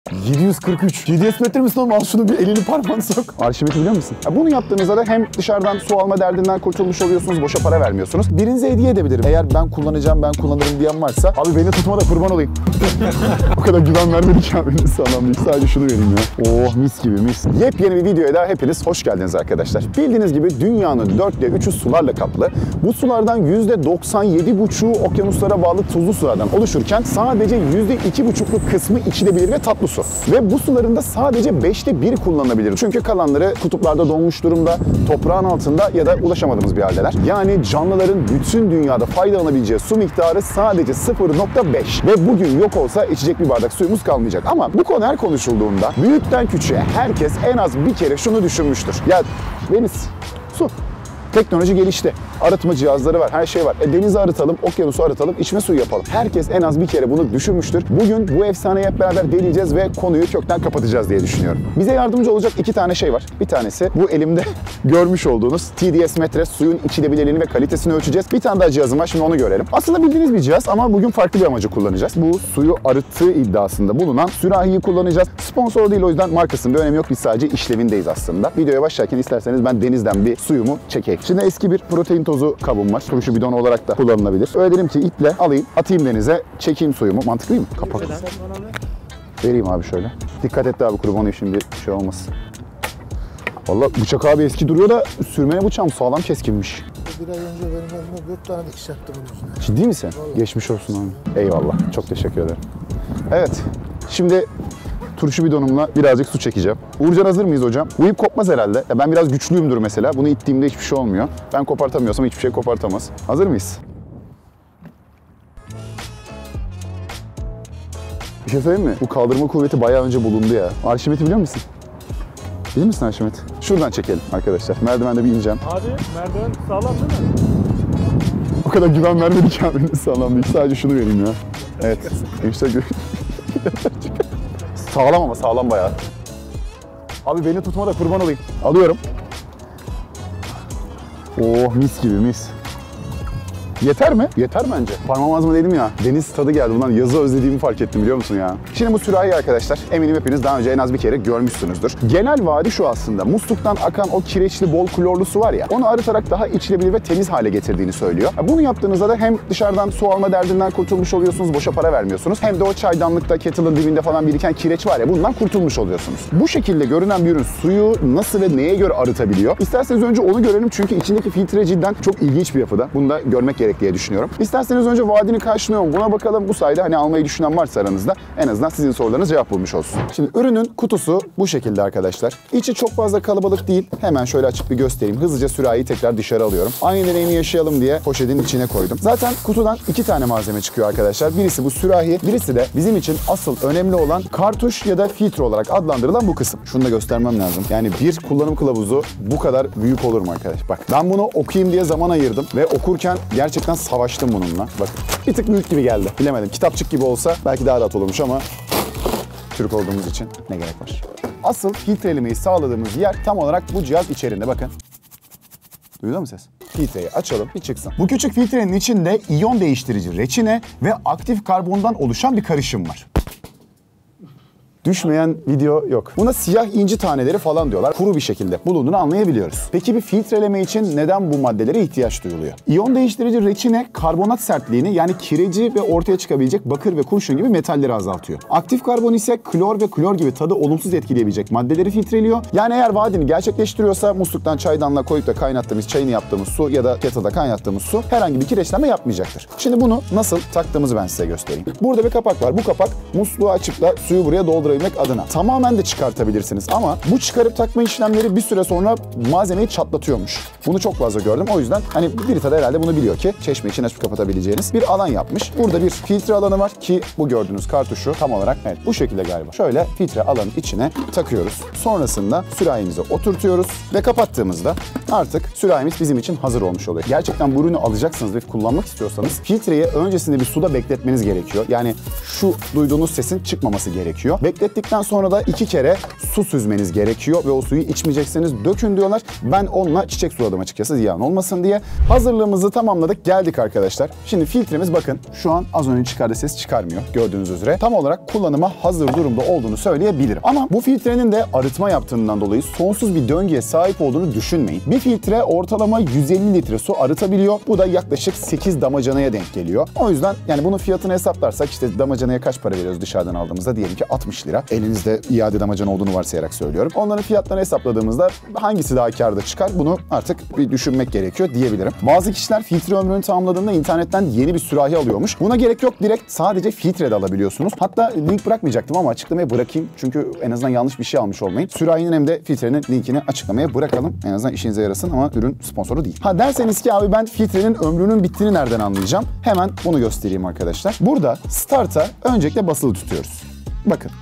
743. GDS metre misin oğlum? Al şunu bir elini parmağını sok. Arşimeti biliyor musun? Ya bunu yaptığınızda da hem dışarıdan su alma derdinden kurtulmuş oluyorsunuz, boşa para vermiyorsunuz. Birinize hediye edebilirim. Eğer ben kullanacağım, ben kullanırım diyen varsa, abi beni tutma da kurban olayım. O kadar güven vermedi ki abi. Sağlam değil. Sadece şunu vereyim ya. Oh mis gibi mis. Yepyeni bir videoya daha hepiniz hoş geldiniz arkadaşlar. Bildiğiniz gibi dünyanın 4'te 3'ü sularla kaplı. Bu sulardan %97,5'u okyanuslara bağlı tuzlu sulardan oluşurken sadece %2,5'luk kısmı içilebilir ve tatlı su. Ve bu suların da sadece 5'te 1'i kullanılabilir. Çünkü kalanları kutuplarda donmuş durumda, toprağın altında ya da ulaşamadığımız bir haldeler. Yani canlıların bütün dünyada faydalanabileceği su miktarı sadece 0,5. Ve bugün yok olsa içecek bir bardak suyumuz kalmayacak. Ama bu konu her konuşulduğunda büyükten küçüğe herkes en az bir kere şunu düşünmüştür. Ya deniz, su. Teknoloji gelişti. Arıtma cihazları var, her şey var. Denizi arıtalım, okyanusu arıtalım, içme suyu yapalım. Herkes en az bir kere bunu düşünmüştür. Bugün bu efsaneyi hep beraber deneyeceğiz ve konuyu kökten kapatacağız diye düşünüyorum. Bize yardımcı olacak iki tane şey var. Bir tanesi bu elimde görmüş olduğunuz TDS metre, suyun içilebilirliğini ve kalitesini ölçeceğiz. Bir tane daha cihazım var, şimdi onu görelim. Aslında bildiğiniz bir cihaz ama bugün farklı bir amacı kullanacağız. Bu suyu arıttığı iddiasında bulunan sürahiyi kullanacağız. Sponsor değil, o yüzden markasının bir önemi yok. Biz sadece işlevindeyiz aslında. Videoya başlarken isterseniz ben denizden bir suyumu çekeyim. Şimdi eski bir protein tozu kabım var. Turşu bidonu olarak da kullanılabilir. Öyle dedim ki iple alayım, atayım denize, çekeyim suyumu. Mantıklı değil mi? Kapak. Vereyim abi şöyle. Dikkat et abi, kurban olayım şimdi şey olmasın. Vallahi bıçak abi eski duruyor da sürmeye bıçağım sağlam keskinmiş. Bir ay önce benim elime 4 tane dikiş attım onun üstüne. Ciddi misin? Vallahi. Geçmiş olsun abi. Eyvallah. Çok teşekkür ederim. Evet. Şimdi turşu bidonumla birazcık su çekeceğim. Uğurcan hazır mıyız hocam? Bu ip kopmaz herhalde. Ya ben biraz güçlüyümdür mesela. Bunu ittiğimde hiçbir şey olmuyor. Ben kopartamıyorsam hiçbir şey kopartamaz. Hazır mıyız? Bir şey söyleyeyim mi? Bu kaldırma kuvveti bayağı önce bulundu ya. Arşimeti biliyor musun? Bilir misin Arşimet? Şuradan çekelim arkadaşlar. Merdivende bir ineceğim. Abi merdiven sağlam değil mi? O kadar güven vermedi ki abi. Sağlam değil. Sadece şunu vereyim ya. Evet. İşte sağlam ama sağlam bayağı. Abi beni tutma da kurban olayım. Alıyorum. Oh mis gibi mis. Yeter mi? Yeter bence. Parmağım ağzıma dedim ya. Deniz tadı geldi. Bundan yazı özlediğimi fark ettim biliyor musun ya? Şimdi bu sürahi arkadaşlar eminim hepiniz daha önce en az bir kere görmüşsünüzdür. Genel vaadi şu aslında. Musluktan akan o kireçli bol klorlu su var ya. Onu arıtarak daha içilebilir ve temiz hale getirdiğini söylüyor. Bunu yaptığınızda da hem dışarıdan su alma derdinden kurtulmuş oluyorsunuz. Boşa para vermiyorsunuz. Hem de o çaydanlıkta, kettle'ın dibinde falan biriken kireç var ya. Bundan kurtulmuş oluyorsunuz. Bu şekilde görünen bir ürün suyu nasıl ve neye göre arıtabiliyor? İsterseniz önce onu görelim çünkü içindeki filtre cidden çok ilginç bir yapıda. Bunu da görmek gerek diye düşünüyorum. İsterseniz önce vaadini karşılıyor mu? Buna bakalım. Bu sayede hani almayı düşünen varsa aranızda en azından sizin sorularınız cevap bulmuş olsun. Şimdi ürünün kutusu bu şekilde arkadaşlar. İçi çok fazla kalabalık değil. Hemen şöyle açıp bir göstereyim. Hızlıca sürahiyi tekrar dışarı alıyorum. Aynı deneyimi yaşayalım diye poşetin içine koydum. Zaten kutudan iki tane malzeme çıkıyor arkadaşlar. Birisi bu sürahi, birisi de bizim için asıl önemli olan kartuş ya da filtre olarak adlandırılan bu kısım. Şunu da göstermem lazım. Yani bir kullanım kılavuzu bu kadar büyük olur mu arkadaş? Bak ben bunu okuyayım diye zaman ayırdım ve okurken gerçekten savaştım bununla. Bak bir tık büyük gibi geldi. Bilemedim. Kitapçık gibi olsa belki daha rahat olurmuş ama Türk olduğumuz için ne gerek var? Asıl filtrelemeyi sağladığımız yer tam olarak bu cihaz içerisinde. Bakın. Duyuyor musun ses? Filtreyi açalım bir çıksın. Bu küçük filtrenin içinde iyon değiştirici reçine ve aktif karbondan oluşan bir karışım var. Düşmeyen video yok. Buna siyah inci taneleri falan diyorlar. Kuru bir şekilde bulunduğunu anlayabiliyoruz. Peki bir filtreleme için neden bu maddelere ihtiyaç duyuluyor? İyon değiştirici reçine karbonat sertliğini yani kireci ve ortaya çıkabilecek bakır ve kurşun gibi metalleri azaltıyor. Aktif karbon ise klor ve klor gibi tadı olumsuz etkileyebilecek maddeleri filtreliyor. Yani eğer vaadini gerçekleştiriyorsa musluktan çaydanlığa koyup da kaynattığımız, çayını yaptığımız su ya da kettle'da kaynattığımız su herhangi bir kireçlenme yapmayacaktır. Şimdi bunu nasıl taktığımızı ben size göstereyim. Burada bir kapak var. Bu kapak musluğu açıp da suyu buraya doldurabilmek adına. Tamamen de çıkartabilirsiniz ama bu çıkarıp takma işlemleri bir süre sonra malzemeyi çatlatıyormuş. Bunu çok fazla gördüm. O yüzden hani Brita da herhalde bunu biliyor ki çeşme için açıp kapatabileceğiniz bir alan yapmış. Burada bir filtre alanı var ki bu gördüğünüz kartuşu tam olarak evet bu şekilde galiba. Şöyle filtre alanın içine takıyoruz. Sonrasında sürahimizi oturtuyoruz ve kapattığımızda artık sürahimiz bizim için hazır olmuş oluyor. Gerçekten bu ürünü alacaksınız ve kullanmak istiyorsanız filtreyi öncesinde bir suda bekletmeniz gerekiyor. Yani şu duyduğunuz sesin çıkmaması gerekiyor. Beklettikten sonra da 2 kere su süzmeniz gerekiyor ve o suyu içmeyecekseniz dökün diyorlar. Ben onunla çiçek suladım açıkçası ziyan olmasın diye. Hazırlığımızı tamamladık, geldik arkadaşlar. Şimdi filtremiz bakın şu an az önce çıkardığı ses çıkarmıyor gördüğünüz üzere. Tam olarak kullanıma hazır durumda olduğunu söyleyebilirim. Ama bu filtrenin de arıtma yaptığından dolayı sonsuz bir döngüye sahip olduğunu düşünmeyin. Bir filtre ortalama 150 litre su arıtabiliyor. Bu da yaklaşık 8 damacanaya denk geliyor. O yüzden yani bunun fiyatını hesaplarsak işte damacanaya kaç para veriyoruz dışarıdan aldığımızda, diyelim ki 60 lira. Elinizde iade damacana olduğunu varsayarak söylüyorum. Onların fiyatlarını hesapladığımızda hangisi daha kârda çıkar bunu artık bir düşünmek gerekiyor diyebilirim. Bazı kişiler filtre ömrünü tamamladığında internetten yeni bir sürahi alıyormuş. Buna gerek yok, direkt sadece filtre de alabiliyorsunuz. Hatta link bırakmayacaktım ama açıklamaya bırakayım. Çünkü en azından yanlış bir şey almış olmayın. Sürahinin hem de filtrenin linkini açıklamaya bırakalım. En azından işinize yarasın ama ürün sponsoru değil. Ha derseniz ki abi ben filtrenin ömrünün bittiğini nereden anlayacağım? Hemen bunu göstereyim arkadaşlar. Burada Start'a öncelikle basılı tutuyoruz. Bakın.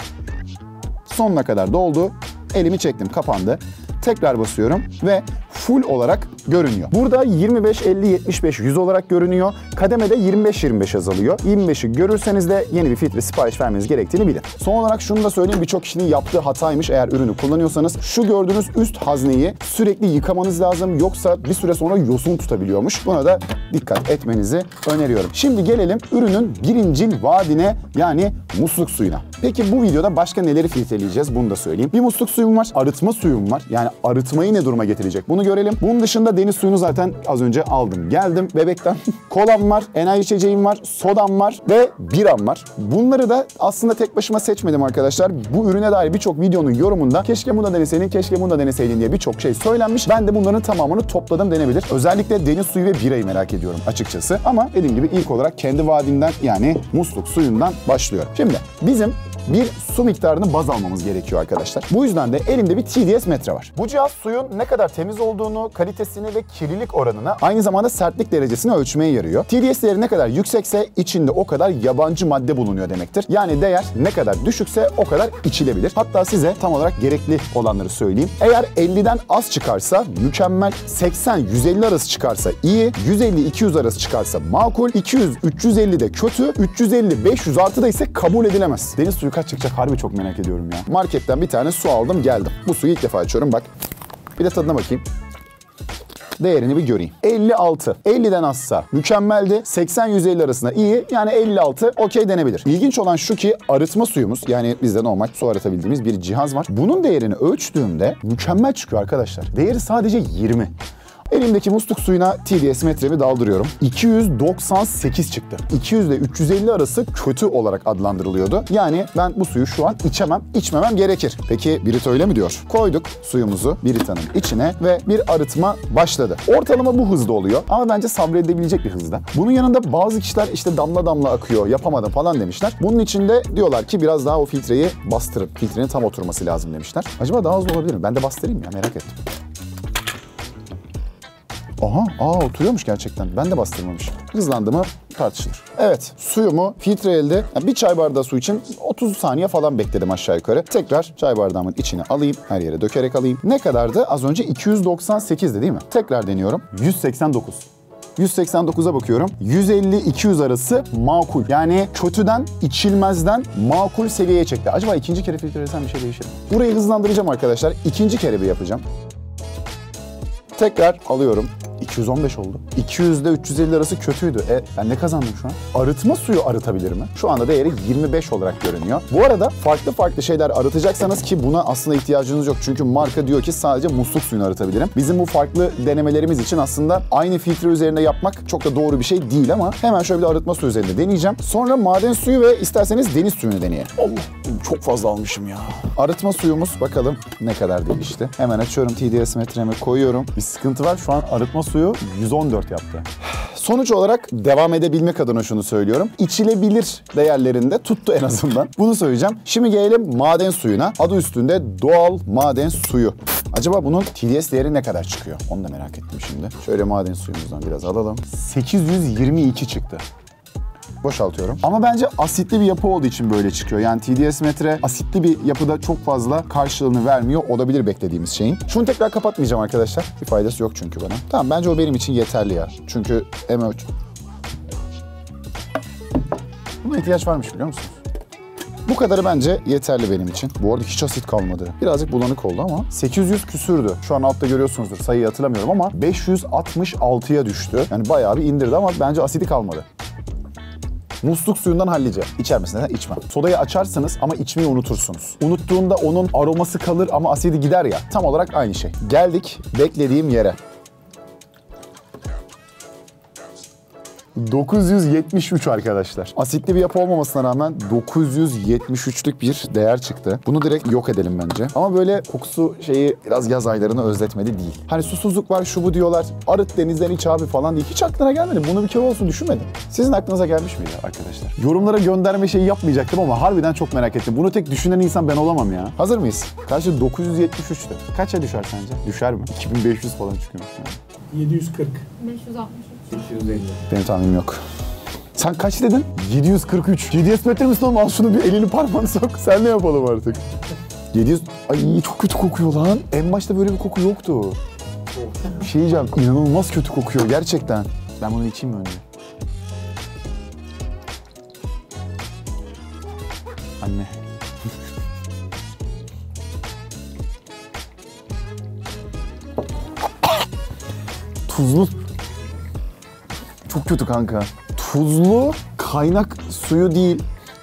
Sonuna kadar doldu. Elimi çektim, kapandı. Tekrar basıyorum ve full olarak görünüyor. Burada 25, 50, 75, 100 olarak görünüyor. Kademede 25-25 azalıyor. 25'i görürseniz de yeni bir filtre sipariş vermeniz gerektiğini bilin. Son olarak şunu da söyleyeyim, birçok kişinin yaptığı hataymış eğer ürünü kullanıyorsanız. Şu gördüğünüz üst hazneyi sürekli yıkamanız lazım, yoksa bir süre sonra yosun tutabiliyormuş. Buna da dikkat etmenizi öneriyorum. Şimdi gelelim ürünün birincil vaadine, yani musluk suyuna. Peki bu videoda başka neleri filtreleyeceğiz bunu da söyleyeyim. Bir musluk suyum var, arıtma suyum var. Yani arıtmayı ne duruma getirecek bunu görelim. Bunun dışında deniz suyunu zaten az önce aldım geldim. Bebekten kolam var, enerji içeceğim var, sodam var ve biram var. Bunları da aslında tek başıma seçmedim arkadaşlar. Bu ürüne dair birçok videonun yorumunda keşke bunu da deneseydin, keşke bunu da deneseydin diye birçok şey söylenmiş. Ben de bunların tamamını topladım denebilir. Özellikle deniz suyu ve birayı merak ediyorum açıkçası. Ama dediğim gibi ilk olarak kendi vaadimden, yani musluk suyundan başlıyorum. Şimdi bizim bir su miktarını baz almamız gerekiyor arkadaşlar. Bu yüzden de elimde bir TDS metre var. Bu cihaz suyun ne kadar temiz olduğunu, kalitesini ve kirlilik oranını, aynı zamanda sertlik derecesini ölçmeye yarıyor. TDS değeri ne kadar yüksekse içinde o kadar yabancı madde bulunuyor demektir. Yani değer ne kadar düşükse o kadar içilebilir. Hatta size tam olarak gerekli olanları söyleyeyim. Eğer 50'den az çıkarsa mükemmel, 80-150 arası çıkarsa iyi, 150-200 arası çıkarsa makul, 200-350 de kötü, 350-500 artı da ise kabul edilemez. Deniz suyu kaç çıkacak harbi çok merak ediyorum ya. Marketten bir tane su aldım geldim. Bu suyu ilk defa açıyorum bak. Bir de tadına bakayım. Değerini bir göreyim. 56. 50'den azsa mükemmeldi. 80-150 arasında iyi. Yani 56 okey denebilir. İlginç olan şu ki arıtma suyumuz, yani bizde normal su arıtabildiğimiz bir cihaz var. Bunun değerini ölçtüğümde mükemmel çıkıyor arkadaşlar. Değeri sadece 20. Elimdeki musluk suyuna TDS metremi daldırıyorum. 298 çıktı. 200 ile 350 arası kötü olarak adlandırılıyordu. Yani ben bu suyu şu an içemem, içmemem gerekir. Peki Brita öyle mi diyor? Koyduk suyumuzu Brita'nın içine ve bir arıtma başladı. Ortalama bu hızda oluyor ama bence sabredilebilecek bir hızda. Bunun yanında bazı kişiler işte damla damla akıyor, yapamadım falan demişler. Bunun için de diyorlar ki biraz daha o filtreyi bastırın. Filtrenin tam oturması lazım demişler. Acaba daha hızlı olabilir mi? Ben de bastırayım ya, merak ettim. Aha, oturuyormuş gerçekten. Ben de bastırmamışım. Hızlandı mı tartışılır. Evet, suyumu filtre elde. Yani bir çay bardağı su için 30 saniye falan bekledim aşağı yukarı. Tekrar çay bardağımın içine alayım. Her yere dökerek alayım. Ne kadardı? Az önce 298'di değil mi? Tekrar deniyorum. 189. 189'a bakıyorum. 150-200 arası makul. Yani kötüden, içilmezden makul seviyeye çekti. Acaba ikinci kere filtrelesem bir şey değişir mi? Burayı hızlandıracağım arkadaşlar. İkinci kere bir yapacağım. Tekrar alıyorum. 215 oldu. 200 ile 350 arası kötüydü. Ben ne kazandım şu an? Arıtma suyu arıtabilir mi? Şu anda değeri 25 olarak görünüyor. Bu arada farklı şeyler arıtacaksanız, ki buna aslında ihtiyacınız yok. Çünkü marka diyor ki sadece musluk suyunu arıtabilirim. Bizim bu farklı denemelerimiz için aslında aynı filtre üzerinde yapmak çok da doğru bir şey değil ama hemen şöyle bir arıtma suyu üzerinde deneyeceğim. Sonra maden suyu ve isterseniz deniz suyunu deneyelim. Allah, çok fazla almışım ya. Arıtma suyumuz bakalım ne kadar değişti. Hemen açıyorum, TDS metremi koyuyorum. Bir sıkıntı var, şu an arıtma suyu 114 yaptı. Sonuç olarak devam edebilmek adına şunu söylüyorum. İçilebilir değerlerinde tuttu en azından. Bunu söyleyeceğim. Şimdi gelelim maden suyuna. Adı üstünde doğal maden suyu. Acaba bunun TDS değeri ne kadar çıkıyor? Onu da merak ettim şimdi. Şöyle maden suyumuzdan biraz alalım. 822 çıktı. Boşaltıyorum. Ama bence asitli bir yapı olduğu için böyle çıkıyor. Yani TDS metre asitli bir yapıda çok fazla karşılığını vermiyor olabilir beklediğimiz şeyin. Şunu tekrar kapatmayacağım arkadaşlar. Bir faydası yok çünkü bana. Tamam, bence o benim için yeterli ya. Çünkü M3. Buna ihtiyaç varmış biliyor musunuz? Bu kadarı bence yeterli benim için. Bu arada hiç asit kalmadı. Birazcık bulanık oldu ama 800 küsürdü. Şu an altta görüyorsunuzdur. Sayıyı hatırlamıyorum ama 566'ya düştü. Yani bayağı bir indirdi ama bence asidi kalmadı. Musluk suyundan hallice. İçer misin? İçmem. Sodayı açarsınız ama içmeyi unutursunuz. Unuttuğunda onun aroması kalır ama asidi gider ya. Tam olarak aynı şey. Geldik beklediğim yere. 973 arkadaşlar. Asitli bir yapı olmamasına rağmen 973'lük bir değer çıktı. Bunu direkt yok edelim bence. Ama böyle kokusu şeyi biraz yaz aylarını özletmedi değil. Hani susuzluk var şu bu diyorlar. Arıt denizden iç abi falan diye. Hiç aklına gelmedi. Bunu bir kere olsun düşünmedim. Sizin aklınıza gelmiş miydi arkadaşlar? Yorumlara gönderme şeyi yapmayacaktım ama harbiden çok merak ettim. Bunu tek düşünen insan ben olamam ya. Hazır mıyız? Karşı 973'tü. Kaça düşer sence? Düşer mi? 2500 falan çıkıyormuş yani. 740. 563. 250. Benim tahminim yok. Sen kaç dedin? 743. 700 metre misin oğlum? Al şunu bir elini parmağını sok. Sen ne yapalım artık? 700... Ay çok kötü kokuyor lan. En başta böyle bir koku yoktu. Bir şey diyeceğim. İnanılmaz kötü kokuyor gerçekten. Ben bunu içeyim mi önce? Anne. Tuzlu. Çok kötü kanka. Tuzlu kaynak suyu değil.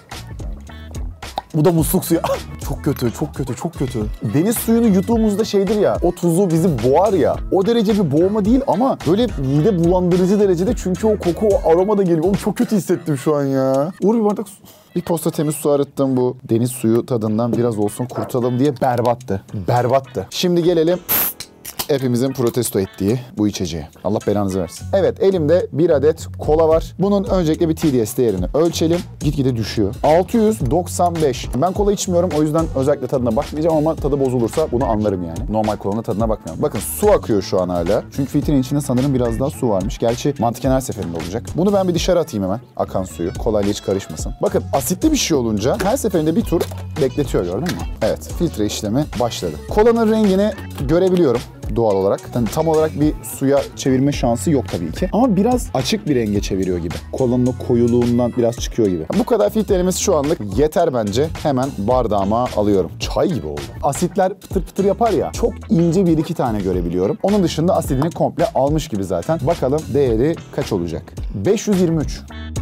Bu da musluk suyu. Çok kötü, çok kötü, çok kötü. Deniz suyunu yuttuğumuzda şeydir ya, o tuzlu bizi boğar ya. O derece bir boğma değil ama böyle mide bulandırıcı derecede çünkü o koku, o aroma da geliyor. Oğlum çok kötü hissettim şu an ya. Uğur bir bardak su. Bir posta temiz su arıttım, bu deniz suyu tadından biraz olsun kurtulalım diye berbattı. Berbattı. Şimdi gelelim hepimizin protesto ettiği bu içeceğe. Allah belanızı versin. Evet, elimde bir adet kola var. Bunun öncelikle bir TDS değerini ölçelim. Gitgide düşüyor. 695. Ben kola içmiyorum, o yüzden özellikle tadına bakmayacağım ama tadı bozulursa bunu anlarım yani. Normal kolanın tadına bakmıyorum. Bakın su akıyor şu an hala. Çünkü filtrenin içinde sanırım biraz daha su varmış. Gerçi mantıken her seferinde olacak. Bunu ben bir dışarı atayım hemen. Akan suyu. Kolayla hiç karışmasın. Bakın asitli bir şey olunca her seferinde bir tur bekletiyor, gördün mü? Evet, filtre işlemi başladı. Kolanın rengini görebiliyorum doğal olarak. Yani tam olarak bir suya çevirme şansı yok tabii ki. Ama biraz açık bir renge çeviriyor gibi. Kolanın o koyuluğundan biraz çıkıyor gibi. Bu kadar filtrelemesi şu anlık yeter bence. Hemen bardağıma alıyorum. Çay gibi oldu. Asitler pıtır pıtır yapar ya. Çok ince bir iki tane görebiliyorum. Onun dışında asidini komple almış gibi zaten. Bakalım değeri kaç olacak? 523.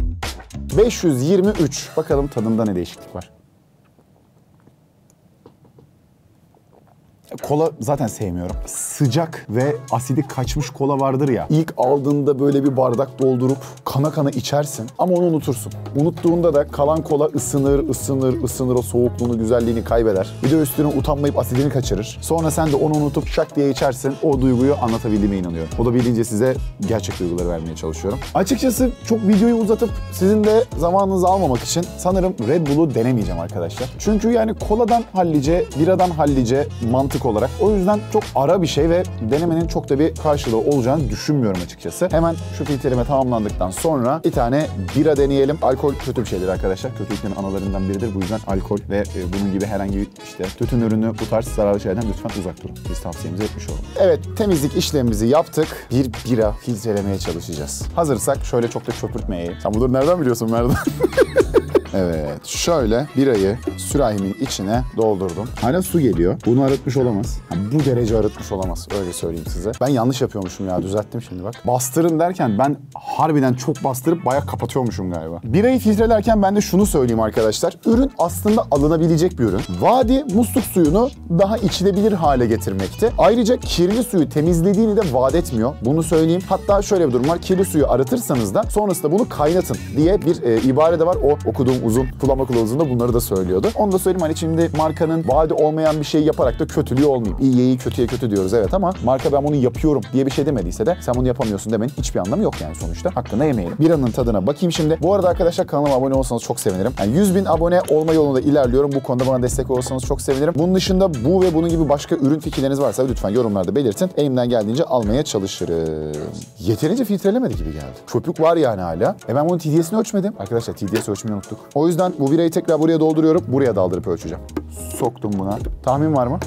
523. Bakalım tadında ne değişiklik var. Kola zaten sevmiyorum. Sıcak ve asidi kaçmış kola vardır ya. İlk aldığında böyle bir bardak doldurup kana kana içersin ama onu unutursun. Unuttuğunda da kalan kola ısınır o soğukluğunu, güzelliğini kaybeder. Bir de üstüne utanmayıp asidini kaçırır. Sonra sen de onu unutup şak diye içersin. O duyguyu anlatabildiğime inanıyorum. Olabildiğince size gerçek duyguları vermeye çalışıyorum. Açıkçası çok videoyu uzatıp sizin de zamanınızı almamak için sanırım Red Bull'u denemeyeceğim arkadaşlar. Çünkü yani koladan hallice, biradan hallice mantık olarak. O yüzden çok ara bir şey ve denemenin çok da bir karşılığı olacağını düşünmüyorum açıkçası. Hemen şu filtreleme tamamlandıktan sonra bir tane bira deneyelim. Alkol kötü bir şeydir arkadaşlar. Kötülüklerin analarından biridir. Bu yüzden alkol ve bunun gibi herhangi bir tütün ürünü, bu tarz zararlı şeylerden lütfen uzak durun. Biz tavsiyemizi etmiş olalım. Evet, temizlik işlemimizi yaptık. Bir bira filtrelemeye çalışacağız. Hazırsak şöyle çok da köpürtmeyelim. Sen bunları nereden biliyorsun Merdan? Evet, şöyle birayı sürahimin içine doldurdum. Hala su geliyor. Bunu arıtmış olamaz. Yani bu derece arıtmış olamaz. Öyle söyleyeyim size. Ben yanlış yapıyormuşum ya. Düzelttim şimdi bak. Bastırın derken ben harbiden çok bastırıp bayağı kapatıyormuşum galiba. Birayı filtrelerken ben de şunu söyleyeyim arkadaşlar. Ürün aslında alınabilecek bir ürün. Vadi musluk suyunu daha içilebilir hale getirmekte. Ayrıca kirli suyu temizlediğini de vaat etmiyor. Bunu söyleyeyim. Hatta şöyle bir durum var. Kirli suyu arıtırsanız da sonrasında bunu kaynatın diye bir ibare de var. O okuduğum uzun kullanma kılavuzunda bunları da söylüyordu. Onu da söyleyeyim, hani şimdi markanın vaadi olmayan bir şey yaparak da kötülüğü olmayayım. İyiye kötüye kötü diyoruz evet ama marka ben bunu yapıyorum diye bir şey demediyse de sen bunu yapamıyorsun demenin hiçbir anlamı yok yani sonuçta. Hakkını yemeyelim. Biranın tadına bakayım şimdi. Bu arada arkadaşlar kanalıma abone olursanız çok sevinirim. Yani 100.000 abone olma yolunda ilerliyorum. Bu konuda bana destek olursanız çok sevinirim. Bunun dışında bu ve bunun gibi başka ürün fikirleriniz varsa lütfen yorumlarda belirtin. Elimden geldiğince almaya çalışırım. Yeterince filtrelemedi gibi geldi. Çöplük var yani hala. Ben bunun TDS'ini ölçmedim. Arkadaşlar TDS ölçmeyi unuttuk. O yüzden bu birayı tekrar buraya dolduruyorum. Buraya daldırıp ölçeceğim. Soktum buna. Tahmin var mı?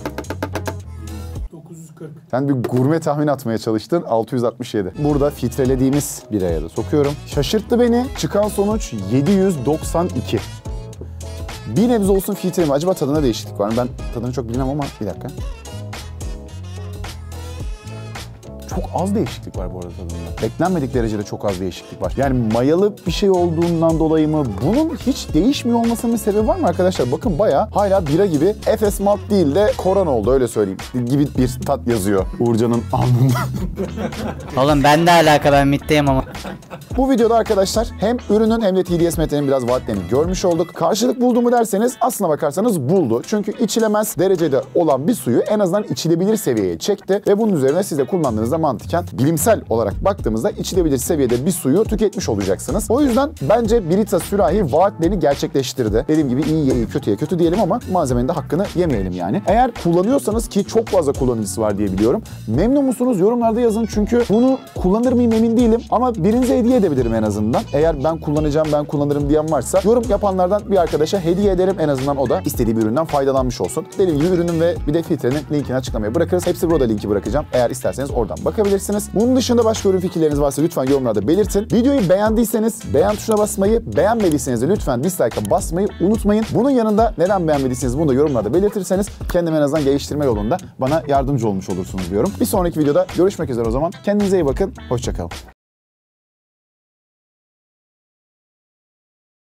940. Sen bir gurme tahmin atmaya çalıştın. 667. Burada filtrelediğimiz biraya da sokuyorum. Şaşırttı beni. Çıkan sonuç 792. Bir nebze olsun filtre mi? Acaba tadına değişiklik var mı? Ben tadını çok bilmem ama bir dakika. Çok az değişiklik var bu arada tadında. Beklenmedik derecede çok az değişiklik var. Yani mayalı bir şey olduğundan dolayı mı? Bunun hiç değişmiyor olmasının bir sebebi var mı arkadaşlar? Bakın bayağı hala bira gibi Efes Malt değil de Koran oldu öyle söyleyeyim. Gibi bir tat yazıyor Uğurcan'ın alnında. Oğlum ben de alaka, ben mitteyim ama. Bu videoda arkadaşlar hem ürünün hem de TDS Mete'nin biraz vaatlerini görmüş olduk. Karşılık buldu mu derseniz aslına bakarsanız buldu. Çünkü içilemez derecede olan bir suyu en azından içilebilir seviyeye çekti. Ve bunun üzerine siz de kullandığınızda mantıken bilimsel olarak baktığımızda içilebilir seviyede bir suyu tüketmiş olacaksınız. O yüzden bence Brita sürahi vaatlerini gerçekleştirdi. Dediğim gibi iyiye iyi kötüye kötü diyelim ama malzemenin de hakkını yemeyelim yani. Eğer kullanıyorsanız ki çok fazla kullanıcısı var diye biliyorum. Memnun musunuz? Yorumlarda yazın çünkü bunu kullanır mıyım emin değilim ama birinize hediye edebilirim en azından. Eğer ben kullanacağım, ben kullanırım diyen varsa yorum yapanlardan bir arkadaşa hediye ederim. En azından o da istediği bir üründen faydalanmış olsun. Dediğim gibi ürünün ve bir de filtrenin linkini açıklamaya bırakırız. Hepsi burada linki bırakacağım. Eğer isterseniz oradan bakabilirsiniz. Bunun dışında başka ürün fikirleriniz varsa lütfen yorumlarda belirtin. Videoyu beğendiyseniz beğen tuşuna basmayı, beğenmediyseniz de lütfen dislike'a basmayı unutmayın. Bunun yanında neden beğenmediyseniz bunu da yorumlarda belirtirseniz kendimi en azından geliştirme yolunda bana yardımcı olmuş olursunuz diyorum. Bir sonraki videoda görüşmek üzere o zaman. Kendinize iyi bakın. Hoşça kalın.